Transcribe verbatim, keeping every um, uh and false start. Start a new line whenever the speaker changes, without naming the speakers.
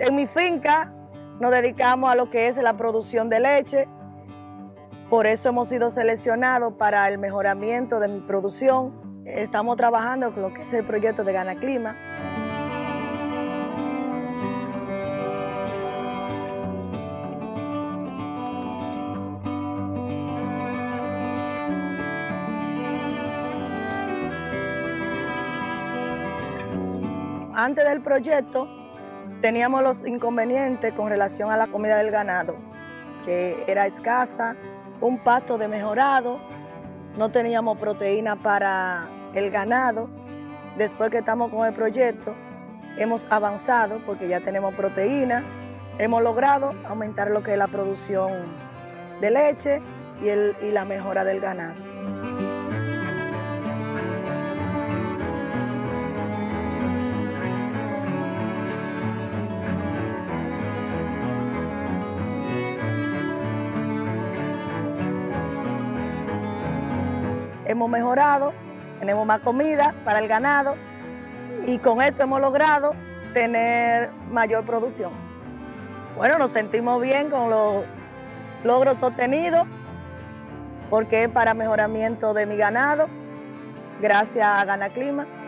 En mi finca nos dedicamos a lo que es la producción de leche, por eso hemos sido seleccionados para el mejoramiento de mi producción. Estamos trabajando con lo que es el proyecto de Ganaclima. Antes del proyecto teníamos los inconvenientes con relación a la comida del ganado, que era escasa, un pasto desmejorado, no teníamos proteína para el ganado. Después que estamos con el proyecto, hemos avanzado porque ya tenemos proteína, hemos logrado aumentar lo que es la producción de leche y, el, y la mejora del ganado. Hemos mejorado, tenemos más comida para el ganado y con esto hemos logrado tener mayor producción. Bueno, nos sentimos bien con los logros obtenidos porque es para mejoramiento de mi ganado, gracias a Ganaclima.